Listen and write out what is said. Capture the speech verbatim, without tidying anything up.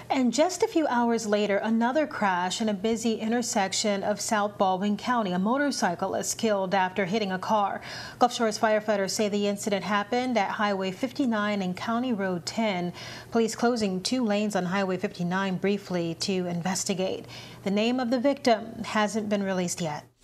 And just a few hours later, another crash in a busy intersection of South Baldwin County. A motorcyclist killed after hitting a car. Gulf Shores firefighters say the incident happened at Highway fifty-nine and County Road ten. Police closing two lanes on Highway fifty-nine briefly to investigate. The name of the victim hasn't been released yet.